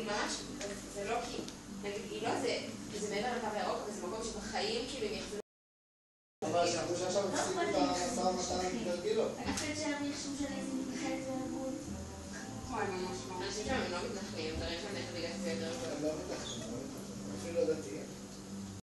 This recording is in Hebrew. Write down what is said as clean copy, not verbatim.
ממש, זה לא כי, נגיד, אם לא זה מעבר לקו הירוק, אבל זה מקום שבחיים כאילו הם יחזרו. אבל שאנחנו שעכשיו הפסיקו את המשא ומתן בגרגילות. אני חושבת שהם יחשוב שאני איזה מתנחלת והרגות. וואי, ממש לא. אנשים שם הם לא מתנחלים, הם דברים שם נטו בגלל זה יותר גדול. הם לא מתנחלים, אפילו לא דתי.